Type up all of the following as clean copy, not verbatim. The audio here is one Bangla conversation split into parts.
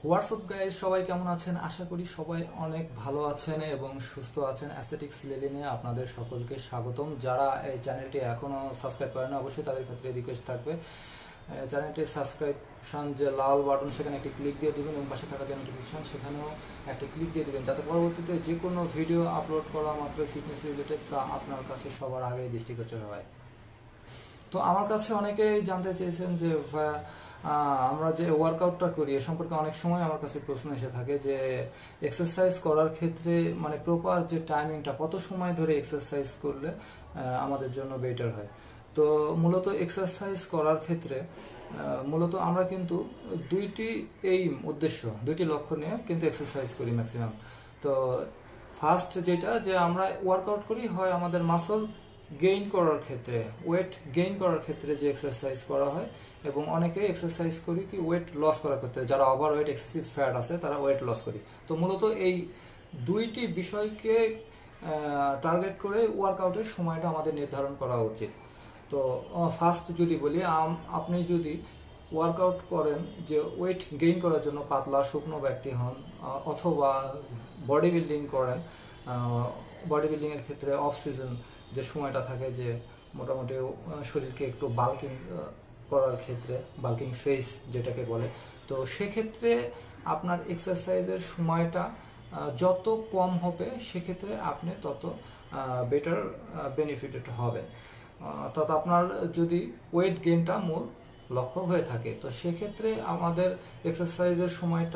হোয়াটসঅ্যাপ গাইজ, সবাই কেমন আছেন? আশা করি সবাই অনেক ভালো আছেন এবং সুস্থ আছেন। অ্যাস্থেটিক্স লেলিনে আপনাদের সকলকে স্বাগতম। যারা এই চ্যানেলটি এখনও সাবস্ক্রাইব করেন অবশ্যই তাদের ক্ষেত্রে রিকোয়েস্ট থাকবে চ্যানেলটি সাবস্ক্রাইবশন যে লাল বাটন সেখানে একটি ক্লিক দিয়ে দেবেন এবং পাশে থাকা যে নোটিফিকেশন সেখানেও একটি ক্লিক দিয়ে দেবেন, যাতে পরবর্তীতে যে কোনো ভিডিও আপলোড করা মাত্র ফিটনেস রিলেটেড তা আপনার কাছে সবার আগে দৃষ্টিগোচর হয়। তো আমার কাছে অনেকেই জানতে চেয়েছেন যে আমরা যে ওয়ার্কআউটটা করি এ সম্পর্কে অনেক সময় আমার কাছে প্রশ্ন এসে থাকে যে এক্সারসাইজ করার ক্ষেত্রে মানে প্রপার যে টাইমিংটা, কত সময় ধরে এক্সারসাইজ করলে আমাদের জন্য বেটার হয়। তো মূলত এক্সারসাইজ করার ক্ষেত্রে মূলত আমরা কিন্তু দুইটি দুইটি লক্ষ্য নিয়ে কিন্তু এক্সারসাইজ করি ম্যাক্সিমাম। তো ফার্স্ট যেটা যে আমরা ওয়ার্কআউট করি হয় আমাদের মাসল গেইন করার ক্ষেত্রে, ওয়েট গেইন করার ক্ষেত্রে যে এক্সারসাইজ করা হয়, এবং অনেকেই এক্সারসাইজ করি কি ওয়েট লস করার ক্ষেত্রে, যারা ওভার ওয়েট এক্সেসিভ ফ্যাট আছে তারা ওয়েট লস করি। তো মূলত এই দুইটি বিষয়কে টার্গেট করে ওয়ার্কআউটের সময়টা আমাদের নির্ধারণ করা উচিত। তো ফার্স্ট যদি বলি, আপনি যদি ওয়ার্কআউট করেন যে ওয়েট গেইন করার জন্য, পাতলা শুকনো ব্যক্তি হন অথবা বডি বিল্ডিং করেন, বডি বিল্ডিংয়ের ক্ষেত্রে অফ সিজন যে সময়টা থাকে যে মোটামুটি শরীরকে একটু বাল্কিং করার ক্ষেত্রে, বাল্কিং ফেজ যেটাকে বলে, তো সেক্ষেত্রে আপনার এক্সারসাইজের সময়টা যত কম হবে সেক্ষেত্রে আপনি তত বেটার বেনিফিটেড হবেন। অর্থাৎ আপনার যদি ওয়েট গেইনটা মূল লক্ষ্য হয়ে থাকে, তো সেক্ষেত্রে আমাদের এক্সারসাইজের সময়টা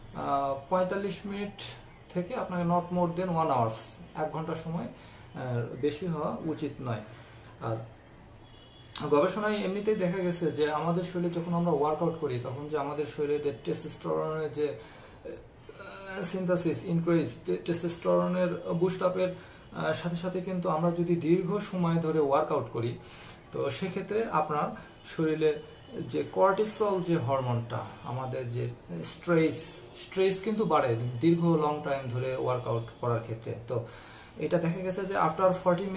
45 মিনিট থেকে আপনাকে নট মোর দেন 1 আওয়ার্স, 1 ঘন্টা সময় বেশি হওয়া উচিত নয়। আর গবেষণায় এমনিতেই দেখা গেছে যে আমাদের শরীরে যখন আমরা ওয়ার্কআউট করি তখন যে আমাদের শরীরে টেস্টোস্টেরনের যে সিনথেসিস ইনক্রিজ, টেস্টোস্টেরনের বুস্ট আপের সাথে সাথে কিন্তু আমরা যদি দীর্ঘ সময় ধরে ওয়ার্কআউট করি, তো সেক্ষেত্রে আপনার শরীরে যে কর্টিসল যে হরমোনটা, আমাদের যে স্ট্রেস কিন্তু বাড়ে দীর্ঘ লং টাইম ধরে ওয়ার্কআউট করার ক্ষেত্রে। তো এটা দেখা গেছে যে আফটার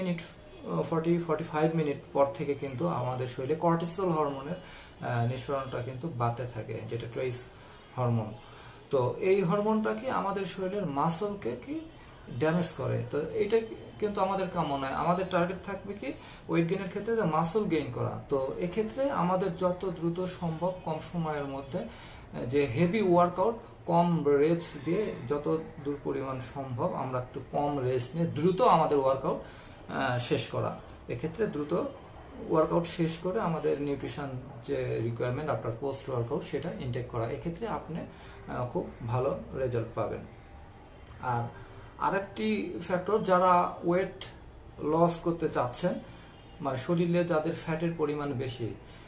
45 মিনিট পর থেকে কিন্তু আমাদের শরীরে কর্টিসল হরমোনের নিঃসরণটা কিন্তু বাড়তে থাকে, যেটা স্ট্রেস হরমোন। তো এই হরমোনটা কি আমাদের শরীরের মাসলকে কি ড্যামেজ করে। তো এটা কিন্তু আমাদের কাম্য নয়। আমাদের টার্গেট থাকবে কি ওয়েট গেইনের ক্ষেত্রে মাসল গেইন করা। তো এক্ষেত্রে আমাদের যত দ্রুত সম্ভব কম সময়ের মধ্যে যে হেভি ওয়ার্কআউট কম রেপস দিয়ে যত দূর পরিমাণ সম্ভব আমরা একটু কম রেস্ট নিয়ে দ্রুত আমাদের ওয়ার্কআউট শেষ করা। এক্ষেত্রে দ্রুত ওয়ার্কআউট শেষ করে আমাদের নিউট্রিশন যে রিকোয়ারমেন্ট আফটার পোস্ট ওয়ার্কআউট সেটা ইনটেক করা, এক্ষেত্রে আপনি খুব ভালো রেজাল্ট পাবেন। আর আরেকটি ফ্যাক্টর, যারা ওয়েট লস করতে চাচ্ছেন, মানে শরীরে যাদের ফ্যাটের পরিমাণ বেশি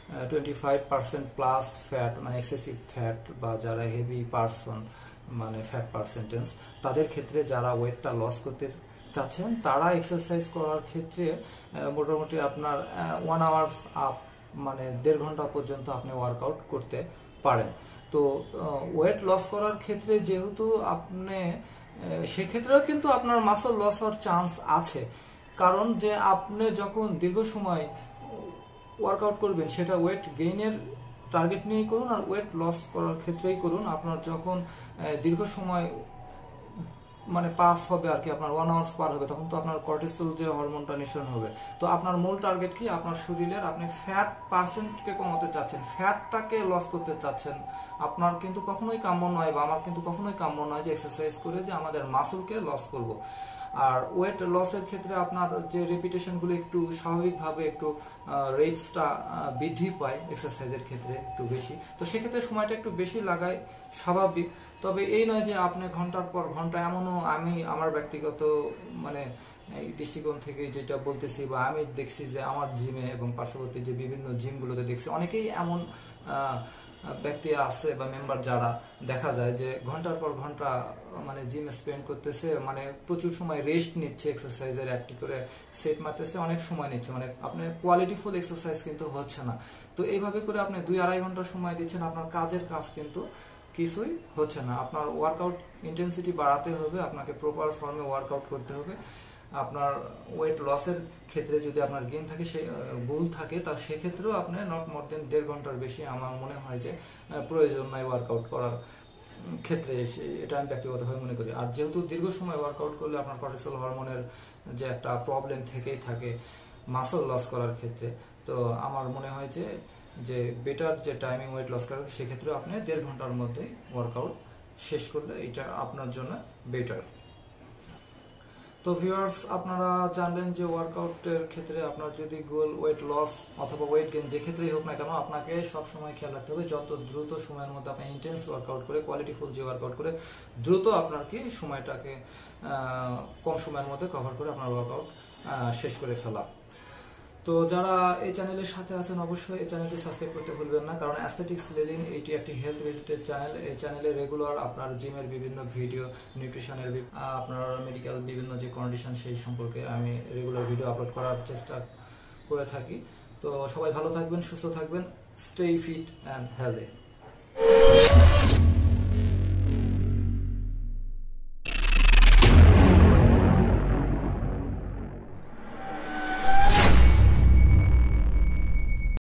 25% প্লাস ফ্যাট, মানে এক্সেসিভ ফ্যাট, বা যারা হেভি পারসন মানে ফ্যাট পার্সেন্টেজ, তাদের ক্ষেত্রে যারা ওয়েটটা লস করতে চাচ্ছেন তারা এক্সারসাইজ করার ক্ষেত্রে মোটামুটি আপনার 1 আওয়ার্স আপ, মানে 1.5 ঘন্টা পর্যন্ত আপনি ওয়ার্কআউট করতে পারেন। তো ওয়েট লস করার ক্ষেত্রে যেহেতু আপনি সেক্ষেত্রেও কিন্তু আপনার মাসল লস হওয়ার চান্স আছে, কারণ যে আপনি যখন দীর্ঘ সময় ওয়ার্কআউট করবেন সেটা ওয়েট গেইনের টার্গেট নিয়েই করুন আর ওয়েট লস করার ক্ষেত্রেই করুন। আপনার যখন দীর্ঘ সময় মানে পাস হবে আর কি, আপনার 1 আওয়ার্স পার হবে, তখন তো আপনার কর্টিসল যে হরমোনটা নিঃসরণ হবে। তো আপনার মূল টার্গেট কি, আপনার শরীরের আপনি ফ্যাট পার্সেন্টকে কমাতে চাচ্ছেন, ফ্যাটটাকে লস করতে চাচ্ছেন। আপনার কিন্তু কখনোই কাম্য নয়, বা আমার কিন্তু কখনোই কাম্য নয় যে এক্সারসাইজ করে যে আমাদের মাসলকে লস করব। আর ওয়েট লসের ক্ষেত্রে আপনার যে রেপিটেশনগুলো একটু স্বাভাবিকভাবে একটু রেপসটা বৃদ্ধি পায় এক্সারসাইজের ক্ষেত্রে একটু বেশি, তো সেক্ষেত্রে সময়টা একটু বেশি লাগায়, স্বাভাবিক। তবে এই নয় যে আপনি ঘন্টার পর ঘন্টা, এমনও আমি আমার ব্যক্তিগত মানে এই দৃষ্টিকোণ থেকে যেটা বলতেছি, বা আমি দেখছি যে আমার জিমে এবং পার্শ্ববর্তী যে বিভিন্ন জিমগুলোতে দেখছি অনেকেই এমন ব্যক্তি আছে বা মেম্বার যারা দেখা যায় যে ঘন্টার পর ঘন্টা মানে জিমে স্পেন্ড করতেছে, মানে প্রচুর সময় রেস্ট নিচ্ছে, এক্সারসাইজের একটি করে সেট মারতেছে, অনেক সময় নিচ্ছে, মানে আপনার কোয়ালিটিফুল এক্সারসাইজ কিন্তু হচ্ছে না। তো এইভাবে করে আপনি 2-2.5 ঘন্টা সময় দিচ্ছেন, আপনার কাজের কাজ কিন্তু কিছুই হচ্ছে না। আপনার ওয়ার্কআউট ইন্টেন্সিটি বাড়াতে হবে, আপনাকে প্রপার ফর্মে ওয়ার্কআউট করতে হবে। আপনার ওয়েট লসের ক্ষেত্রে যদি আপনার গেইন থাকে, সেই গোল থাকে, তা সেক্ষেত্রেও আপনি নট মোর দেন 1.5 ঘন্টার বেশি আমার মনে হয় যে প্রয়োজন নাই ওয়ার্কআউট করার। ক্ষেত্রে এটা আমি ব্যক্তিগতভাবে মনে করি। আর যেহেতু দীর্ঘ সময় ওয়ার্কআউট করলে আপনার কর্টিসল হরমোনের যে একটা প্রবলেম থেকেই থাকে মাসল লস করার ক্ষেত্রে, তো আমার মনে হয় যে যে বেটার যে টাইমিং ওয়েট লস করার সেক্ষেত্রে আপনি 1.5 ঘন্টার মধ্যে ওয়ার্কআউট শেষ করলে এটা আপনার জন্য বেটার। তো ভিউয়ার্স, আপনারা জানলেন যে ওয়ার্কআউটের ক্ষেত্রে আপনার যদি গোল ওয়েট লস অথবা ওয়েট গেইন যে ক্ষেত্রেই হোক না কেন, আপনাকে সব সময় খেয়াল রাখতে হবে যত দ্রুত সময়ের মধ্যে আপনি ইন্টেন্স ওয়ার্কআউট করে কোয়ালিটিফুল যে ওয়ার্কআউট করে দ্রুত আপনার কি সময়টাকে কম সময়ের মধ্যে কভার করে আপনার ওয়ার্কআউট শেষ করে ফেলা। তো যারা এই চ্যানেলের সাথে আছেন অবশ্যই এই চ্যানেলটি সাবস্ক্রাইব করতে ভুলবেন না, কারণ অ্যাস্থেটিক্স লেলিন এটি একটি হেলথ রিলেটেড চ্যানেল। এই চ্যানেলে রেগুলার আপনার জিমের বিভিন্ন ভিডিও, নিউট্রিশনের আপনার মেডিকেল বিভিন্ন যে কন্ডিশন সেই সম্পর্কে আমি রেগুলার ভিডিও আপলোড করার চেষ্টা করে থাকি। তো সবাই ভালো থাকবেন, সুস্থ থাকবেন, স্টে ফিট অ্যান্ড হেলদি।